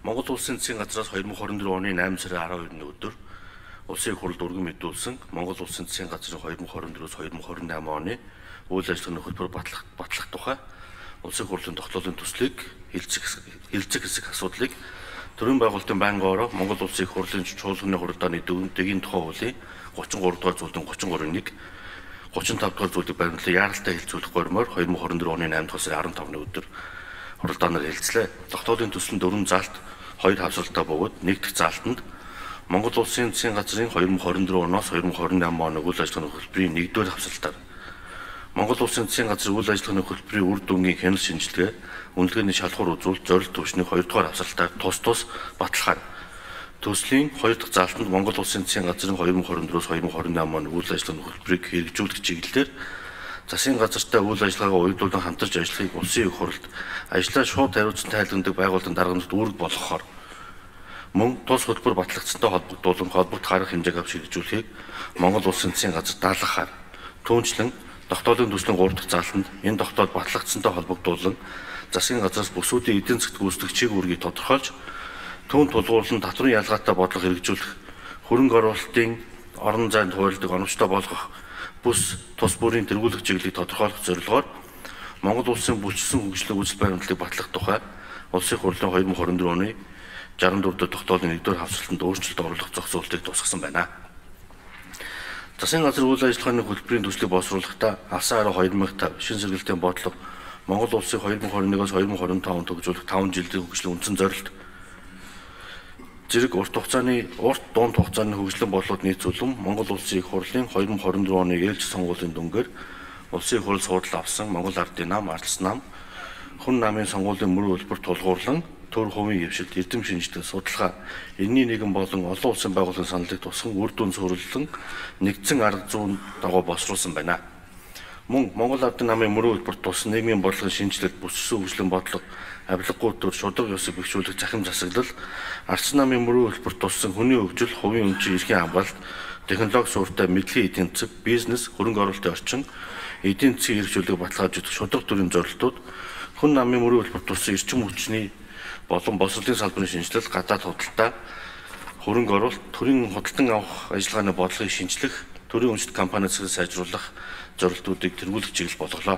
Монгол Улсын засгийн газраас 2024 оны 8 сарын 12-ны өдөр улсын их хурлд өргөн мэдүүлсэн Монгол Улсын засгийн газрын 2024-с 2028 оны үйл ажиллагааны хөтөлбөр батлах тухай улсын хурлын тогтоолын төслийг хэлцэх хэсэг асуудлыг төрийн байгуулалтын байнгын ороо Монгол Улсын их хурлын чуулганы хурлааны дэгийн тухай хуулийн 33 дугаар зүйлийн 33-ыг 35 дугаар зүйлийг баримтлан яаралтай хэлцүүлэх гормоор 2024 оны 8 дугаар сарын 15-ны өдөр хурлаанаар хэлцлээ. Тогтоолын төсөл 4 заалт 2 хавсалтай бөгөөд нэг дахь заалтанд Монгол Улсын засгийн газрын 2024 оноос 2028 оны үйл ажиллагааны хөтөлбөрийн 1-р хавсалтаар Монгол Улсын засгийн газрын үйл ажиллагааны хөтөлбөрийн үр дүнгийн хяналт шинжилгээ, үнэлгээний шалгуур үзүүлэлт, зорилт түвшний 2-р хавсалтаар тус баталгаар төслийн 2 дахь заалтанд Монгол Улсын засгийн газрын 2024-с 2028 оны үйл ажиллагааны хөтөлбөрийг хэрэгжүүлэх чиглэлээр засгийн газартай үйл ажиллагаагаа уягдуулан хамтарч ажиллахыг улсын их хурлд ажлаа шууд хариуцсан тайлбарладаг байгууллагын даргамжид үүрэг болгохоор мөн тус хөтөлбөр батлагдсантай холбогдуулан холбогдох арга хэмжээг авч хэрэгжүүлэхийг Монгол Улсын засгийн газар даалгахаар түүнчлэн тогтоолын төслийн 3 дахь заалтанд энэ тогтоол батлагдсантай холбогдуулан засгийн газраас бүсүүдийн эдийн засгт гүйцэтгэх чиг үүргийг тодорхойлж түүнд тулгуурлан татврын ялгаатай бодлого хэрэгжүүлэх, хөрөнгө оруулалтын орон зайд хуулийг оновчтой болгох, бүс тус бүрийн тэргүүлэх чиглэлийг тодорхойлох зорилгоор Монгол Улсын бүлчсэн хөгжлийн үзэл баримтлалыг батлах тухай улсын хурлын 2024 оны 64 дахь тогтоолын 1-р хавцлалтанд өөрчлөлт оруулах зохицуултыг тусгасан байна. Засгийн газрын үйл ажиллагааны хөтөлбөрийн төслийг боловсруулахдаа алсан хараа 2050 шин сэргэлтийн бодлого Монгол Улсыг 2021-оос 2025 онд хөгжүүлэх 5 жилийн хөгжлийн үндсэн зорилт зэрэг урт дунд хугацааны хөгжлийн бодлогод нийцүүлэн Монгол Улсын их хурлын 2024 оны ээлж сонгуулийн дүнгээр улсын их хурл судал авсан Монгол Ардын нам, Ардс нам, хүн намын сонгуулийн мөрөө хөлбөр тулгуурлан төр хувийн хвшилт, эрдэм шинжилгээ, судалгаа, энэний нэгэн болон олон улсын байгууллагын саналыг тусган үр дүн суурилсан нэгдсэн арга зүйн дагуу боловсруулсан байна. Мөн Монгол Ардын намын мөрөө хөлбөрт туссан нийгмийн бодлогын шинжилэлт, бүссэн хөгжлийн бодлого, авилгагүй төр шударга ёсыг бэхжүүлэх захим засаглал, Ардс намын мөрөө хөлбөрт туссан хүний хөгжил, хувийн өмчийн эрхийн хамгаалалт, технологи суурьтай мэдлэгийн эдийн засаг, бизнес, хөрөнгө оруулалтын орчин, эдийн засгийн хэрэгжүүлэлийг баталгаажуулах шударга төрлийн зорилтууд, хүн намын мөрөө хөлбөрт туссан эрчим хүчний болон боловсролын салбарын шинжилэл, гадаад худалдаа, хөрөнгө оруулалт, төрийн худалдан авах ажиллагааны бодлогыг шинжлэх, төрийн өмчт компани засгийг сайжруулах зорилтуудыг тэргүүлэх чиглэл болголоо.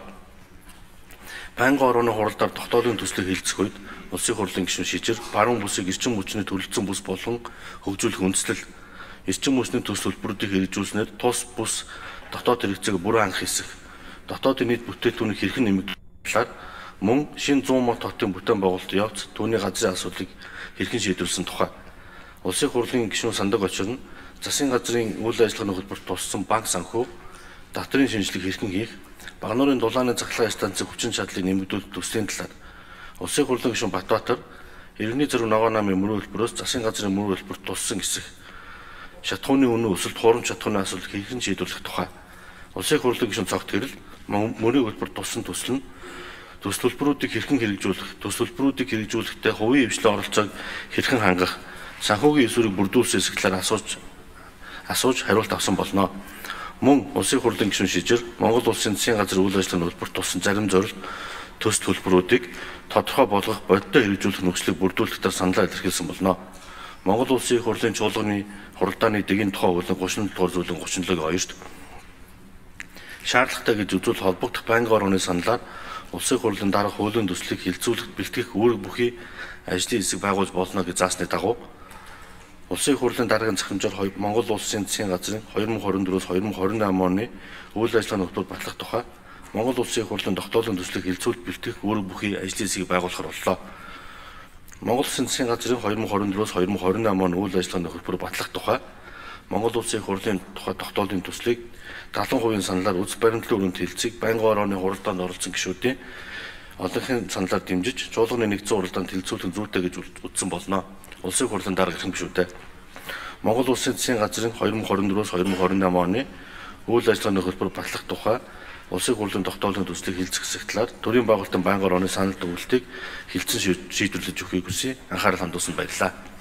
Байнгын орооны хуралдаар тогтоолын төслийг хэлцэх үед улсын хурлын гишүүн шижир баруун бүсийг эрчим хүчний төрөлцсөн бүс болон хөгжүүлэх үндэслэл, эрчим хүчний төсөл төлбөрүүдийг хэрэгжүүлснээр тус бүс дотоод хэрэгцээг бүрэн анх хэсэг, дотоодын нийт бүтээгдэхүүнийг хэрхэн нэмэгдүүлэх мөн шин 100 мод хотын бүтээн байгуулалтын явц түүний газрын асуудлыг хэрхэн шийдвэрлсэн тухай улсын хурлын гишүүн сандаг очирн засгийн газрын үйл ажиллагааны хөтөлбөрт туссан банк санхүү татврын шинжилгээг хэрхэн хийх, Багнуурын дулааны цахилгаан станцын хүчин чадлыг нэмэгдүүлэх төслийн талаар улсын хурлын гишүүн Батбаатар Иргэний зэрэг ногоо намын мөрөө хөлбөрөөс засгийн газрын мөрөө хөлбөрт туссан хэсэг шатхууны үнэ өсөлт хуурамч шатхууны асуудал хэрхэн шийдвэрлэх тухай улсын хурлын гишүүн Цогт Хэрэл мөрөө хөлбөрт туссан төсөл нь төс төлбөрүүдийг хэрхэн хэрэгжүүлэх, төс төлбөрүүдийг хэрэгжүүлэхдээ хувийн хвшлийн оролцоог хэрхэн хангах, санхүүгийн эсвэрийг бүрдүүлсэн хэсэг талаар асууж хариулт авсан болно. Мөн улсын хурлын гишүүн шижир Монгол Улсын засгийн газрын үйл ажиллагааны хөтөлбөрт туссан зарим зорилт төс төлбөрүүдийг тодорхой болгох, бодиттой хэрэгжүүлэх нөхцөлийг бүрдүүлэх төр саналаа илэрхийлсэн болно. Монгол Улсын их хурлын чуулганы хуралдааны дэгийн тухай хуулийн 37 дугаар зүйлийн 37-гийн 2-т шаардлагатай гэж үзвэл холбогдох байнгын орооны саналаар улсын хурлын дарга хуулийн төслийг хэлцүүлэхэд бэлтгэх үүрэг бүхий ажлын хэсэг байгуулж болно гэж заасны дагуу улсын хурлын даргын захимжаар Монгол Улсын засгийн газрын 2024-с 2028 оны үйл ажиллагааны хөтөлбөр батлах тухай Монгол Улсын хурлын тогтоолын төслийг хэлцүүлж бэлтгэх үүрэг бүхий ажлын хэсгийг байгуулахар боллоо. Монгол Улсын засгийн газрын 2024-с 2028 оны үйл ажиллагааны хөтөлбөр батлах тухай Монгол Улсын хурлын тухай тогтоолын төслийг 70% саналаар үс баримтлалын өрөөнд хэлцгийг байнгын орооны хуралдаанд оролцсон гишүүдийн олонхын саналаар дэмжиж чуулганы нэгдсэн хуралдаанд хэлцүүлэх зүйтэй гэж үзсэн болно. Улсын хурлын дарга ирэх гишүүтэй. Монгол Улсын засгийн газрын 2024-с 2028 оны үйл ажиллагааны хөтөлбөр батлах тухай улсын хурлын тогтоолын төслийг хэлцэх хэсэг талаар төрийн байгуулалтын байнгын орооны санал дүгнэлтийг хэлцэн шийдвэрлэж өгөхийг хүсье. Анхаарал хандуулсанд баярлалаа.